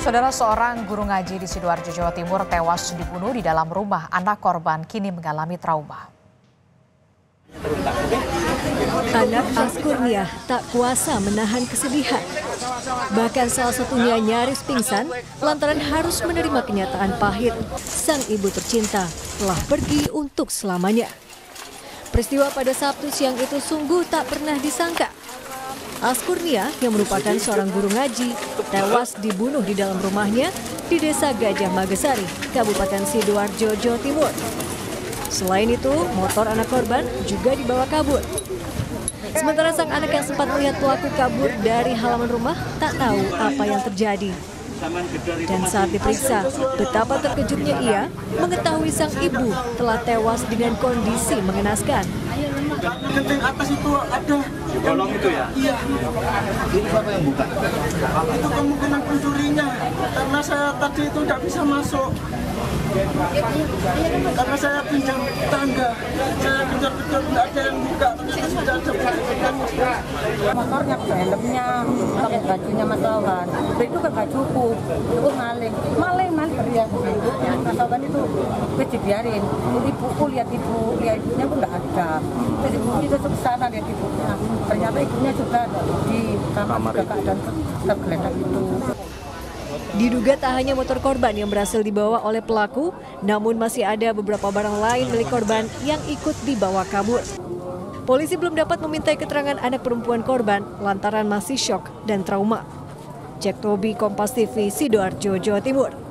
Saudara, seorang guru ngaji di Sidoarjo, Jawa Timur tewas dibunuh di dalam rumah. Anak korban kini mengalami trauma. Anak Askurniah tak kuasa menahan kesedihan. Bahkan salah satunya nyaris pingsan lantaran harus menerima kenyataan pahit. Sang ibu tercinta telah pergi untuk selamanya. Peristiwa pada Sabtu siang itu sungguh tak pernah disangka. Askurniah yang merupakan seorang guru ngaji tewas dibunuh di dalam rumahnya di Desa Gajah Magesari, Kabupaten Sidoarjo, Jawa Timur. Selain itu, motor anak korban juga dibawa kabur. Sementara sang anak yang sempat melihat pelaku kabur dari halaman rumah tak tahu apa yang terjadi. Dan saat diperiksa, betapa terkejutnya ia mengetahui sang ibu telah tewas dengan kondisi mengenaskan. Genteng atas itu ada kolong itu ya? Iya. Ini siapa yang buka? Itu kemungkinan pencurinya, karena saya tadi itu tidak bisa masuk. Karena saya pinjam tangga, saya kejar-kejar tidak ada yang buka, ternyata sudah ada. Motornya, helmnya, pakai bajunya Mas Lawan, itu kan gak cukup, itu maling teriak. Mas Lawan itu dibiarin, ibuku lihat ibunya pun nggak ada. Jadi ibunya itu ke sana lihat ibunya, ternyata ibunya juga di kamar juga keadaan tergeletak itu. Diduga tak hanya motor korban yang berhasil dibawa oleh pelaku, namun masih ada beberapa barang lain milik korban yang ikut dibawa kabur. Polisi belum dapat memintai keterangan anak perempuan korban lantaran masih syok dan trauma. Jack Tobi, Kompas TV, Sidoarjo, Jawa Timur.